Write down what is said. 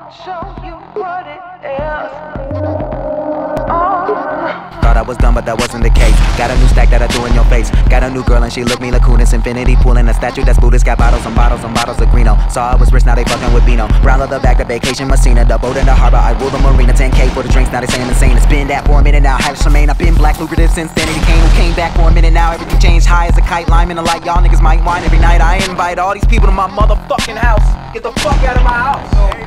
show you what it is. Thought I was done, but that wasn't the case. Got a new stack that I threw in your face. Got a new girl and she looked me like Kunis. Infinity pool in a statue that's Buddhist. Got bottles and bottles and bottles of Greeno. Saw I was rich, now they fucking with Beano. Brown leather bag, the vacation Messina. The boat in the harbor, I rule the marina. 10K for the drinks, now they say I'm insane. It's been that for a minute now. Had Charmaine, I've been black, lucrative since then. He came back for a minute now. Everything changed, high as a kite, lime in the light. Y'all niggas might whine every night. I invite all these people to my motherfucking house. Get the fuck out of my house.